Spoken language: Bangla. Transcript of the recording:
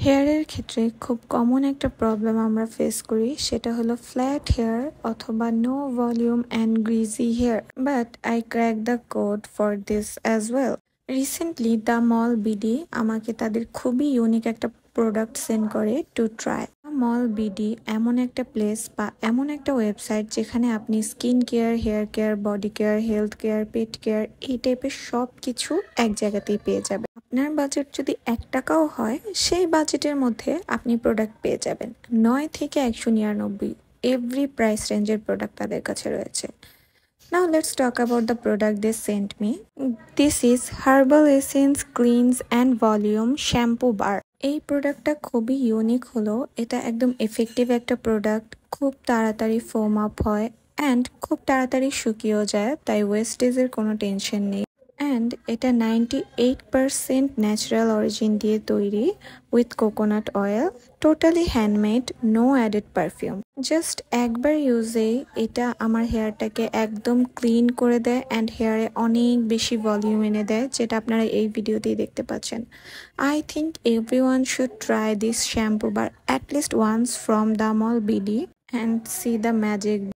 হেয়ারের ক্ষেত্রে খুব কমন একটা প্রবলেম আমরা ফেস করি, সেটা হলো ফ্ল্যাট হেয়ার অথবা no volume and greasy hair. But I crack the code for this as well. Recently the Mall BD আমাকে তাদের খুবই ইউনিক একটা প্রোডাক্ট সেন্ড করে টু ট্রাই। মল বিডি এমন একটা প্লেস বা এমন একটা ওয়েবসাইট যেখানে আপনি skin care, hair care, body care, health care, pet care এই টাইপের সব কিছু এক জায়গাতেই পেয়ে যাবেন। আপনার বাজেট যদি 1 টাকাও হয়, সেই বাজেটের মধ্যে আপনি প্রোডাক্ট পেয়ে যাবেন 9 থেকে 199। এভরি প্রাইস রেঞ্জের প্রোডাক্ট তাদের কাছে রয়েছে। Now let's talk about the product they sent me. This is Herbal Essence Cleanse and Volume Shampoo Bar. এই প্রোডাক্টটা খুবই ইউনিক হলো, এটা একদম এফেক্টিভ একটা প্রোডাক্ট, খুব তাড়াতাড়ি ফোম আপ হয় অ্যান্ড খুব তাড়াতাড়ি শুকিয়েও যায়, তাই ওয়েস্টেজের কোনো টেনশন নেই। অ্যান্ড এটা 98% ন্যাচারাল অরিজিন দিয়ে তৈরি with coconut oil, totally handmade, no added perfume. Just একবার ইউজেই এটা আমার হেয়ারটাকে একদম ক্লিন করে দেয় অ্যান্ড হেয়ারে অনেক বেশি ভলিউম এনে দেয়, যেটা আপনারা এই ভিডিওতেই দেখতে পাচ্ছেন। I think everyone should try this shampoo bar at least once from the Mall BD and see the magic